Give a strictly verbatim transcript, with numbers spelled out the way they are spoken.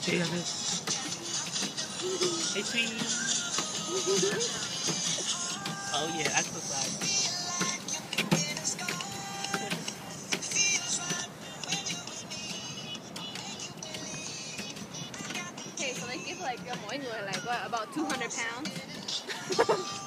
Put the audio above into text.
Hey, Alice. Hey, sweetie. Oh, yeah, exercise. Okay, so like if like you're mỗi người like what about two hundred pounds?